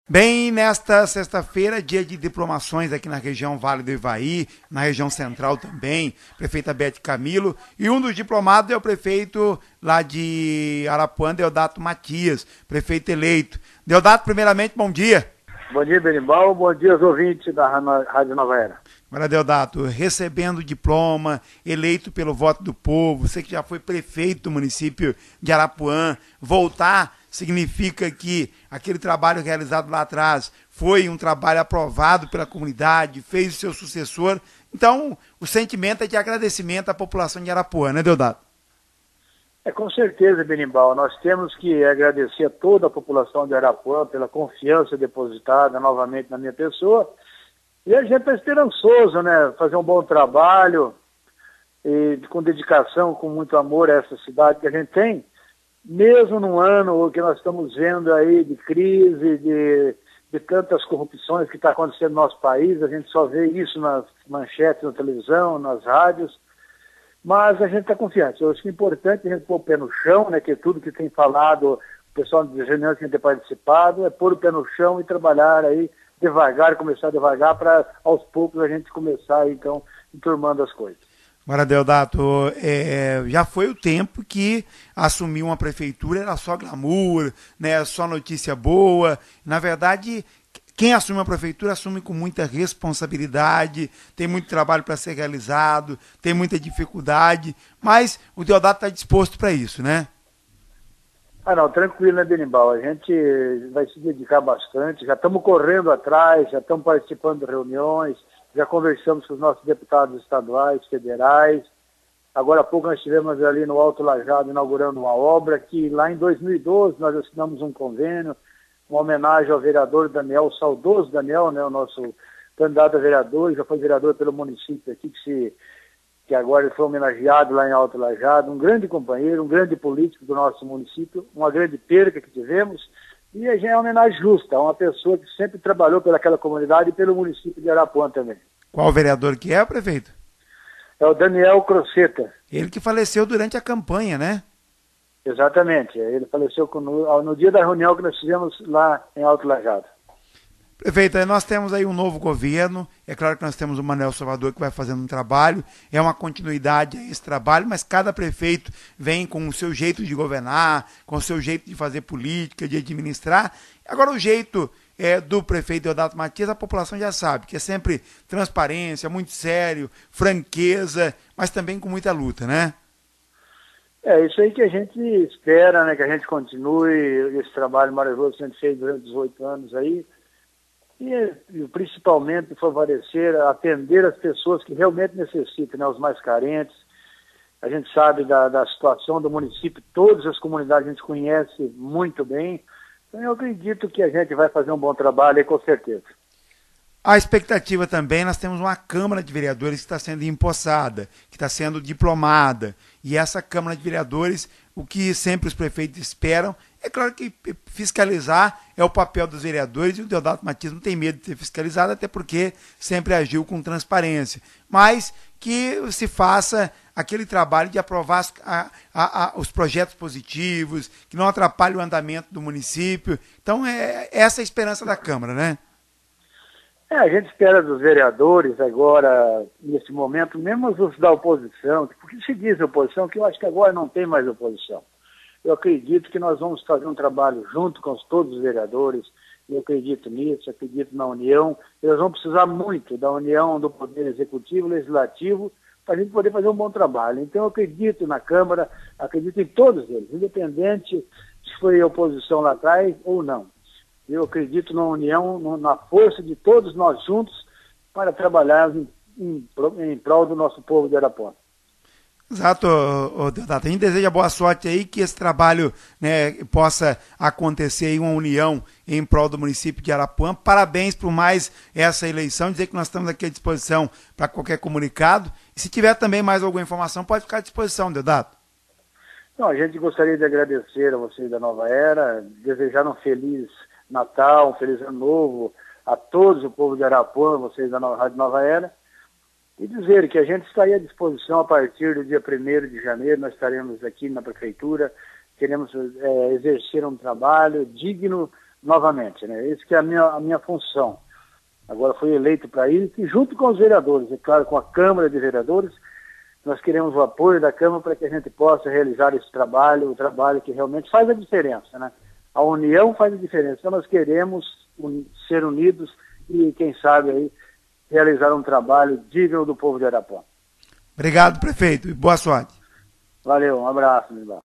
Bem, nesta sexta-feira, dia de diplomações aqui na região Vale do Ivaí, na região central também, prefeita Bete Camilo, e um dos diplomados é o prefeito lá de Arapuã, Deodato Matias, prefeito eleito. Deodato, primeiramente, bom dia. Bom dia, Berimbau, bom dia aos ouvintes da Rádio Nova Era. Agora, Deodato, recebendo o diploma, eleito pelo voto do povo, você que já foi prefeito do município de Arapuã, voltar significa que aquele trabalho realizado lá atrás foi um trabalho aprovado pela comunidade, fez o seu sucessor. Então, o sentimento é de agradecimento à população de Arapuã, né, Deodato? Com certeza, Berimbau, nós temos que agradecer a toda a população de Arapuã pela confiança depositada novamente na minha pessoa. E a gente está esperançoso, né? Fazer um bom trabalho e com dedicação, com muito amor a essa cidade que a gente tem, mesmo num ano que nós estamos vendo aí de crise, de tantas corrupções que está acontecendo no nosso país. A gente só vê isso nas manchetes na televisão, nas rádios, mas a gente está confiante. Eu acho que é importante a gente pôr o pé no chão, né? Que tudo que tem falado, o pessoal de reuniões que a gente tem participado, é pôr o pé no chão e trabalhar aí devagar, começar devagar, para aos poucos a gente começar, então, enturmando as coisas. Agora, Deodato, já foi o tempo que assumir uma prefeitura era só glamour, né, só notícia boa. Na verdade, quem assume uma prefeitura assume com muita responsabilidade, tem muito trabalho para ser realizado, tem muita dificuldade, mas o Deodato está disposto para isso, né? Não, tranquilo, né, Berimbau? A gente vai se dedicar bastante, já estamos correndo atrás, já estamos participando de reuniões, já conversamos com os nossos deputados estaduais, federais. Agora há pouco nós estivemos ali no Alto Lajado inaugurando uma obra que lá em 2012 nós assinamos um convênio, uma homenagem ao vereador Daniel, o saudoso Daniel, né, o nosso candidato a vereador, já foi vereador pelo município aqui, que agora ele foi homenageado lá em Alto Lajado, um grande companheiro, um grande político do nosso município, uma grande perca que tivemos, e a gente é uma homenagem justa, a uma pessoa que sempre trabalhou pelaquela comunidade e pelo município de Arapuã também. Qual vereador que é, prefeito? É o Daniel Croceta. Ele que faleceu durante a campanha, né? Exatamente, ele faleceu no dia da reunião que nós fizemos lá em Alto Lajado. Prefeito, nós temos aí um novo governo, é claro que nós temos o Manuel Salvador que vai fazendo um trabalho, é uma continuidade a esse trabalho, mas cada prefeito vem com o seu jeito de governar, com o seu jeito de fazer política, de administrar. Agora o jeito do prefeito Deodato Matias, a população já sabe, que é sempre transparência, muito sério, franqueza, mas também com muita luta, né? É isso aí que a gente espera, né, que a gente continue esse trabalho maravilhoso que a gente fez durante 18 anos aí, e principalmente favorecer, atender as pessoas que realmente necessitam, né, os mais carentes. A gente sabe da situação do município, todas as comunidades a gente conhece muito bem, então eu acredito que a gente vai fazer um bom trabalho aí, com certeza. A expectativa também, nós temos uma Câmara de Vereadores que está sendo empossada, que está sendo diplomada, e essa Câmara de Vereadores, o que sempre os prefeitos esperam, é claro que fiscalizar é o papel dos vereadores, e o Deodato Matias não tem medo de ser fiscalizado, até porque sempre agiu com transparência, mas que se faça aquele trabalho de aprovar os projetos positivos, que não atrapalhe o andamento do município. Então, essa é a esperança da Câmara, né? A gente espera dos vereadores agora, nesse momento, mesmo os da oposição, porque se diz oposição, que eu acho que agora não tem mais oposição. Eu acredito que nós vamos fazer um trabalho junto com todos os vereadores, eu acredito nisso, acredito na união. Eles vão precisar muito da união do Poder Executivo e Legislativo para a gente poder fazer um bom trabalho. Então eu acredito na Câmara, acredito em todos eles, independente se foi oposição lá atrás ou não. Eu acredito na união, na força de todos nós juntos para trabalhar em prol do nosso povo de Arapuã. Exato, Deodato. A gente deseja boa sorte aí, que esse trabalho, né, possa acontecer aí, uma união em prol do município de Arapuã. Parabéns por mais essa eleição, dizer que nós estamos aqui à disposição para qualquer comunicado. E se tiver também mais alguma informação, pode ficar à disposição, Deodato. Não, a gente gostaria de agradecer a vocês da Nova Era, desejar um feliz Natal, um feliz Ano Novo a todos o povo de Arapuã, vocês da Rádio Nova Era, e dizer que a gente está aí à disposição a partir do dia 1º de janeiro, nós estaremos aqui na Prefeitura, queremos exercer um trabalho digno novamente, né? Esse que é a minha função. Agora fui eleito para isso e junto com os vereadores, é claro, com a Câmara de Vereadores, nós queremos o apoio da Câmara para que a gente possa realizar esse trabalho, o trabalho que realmente faz a diferença, né? A união faz a diferença. Então nós queremos ser unidos e, quem sabe, aí, realizar um trabalho digno do povo de Arapuã. Obrigado, prefeito, e boa sorte. Valeu, um abraço, Benimbal.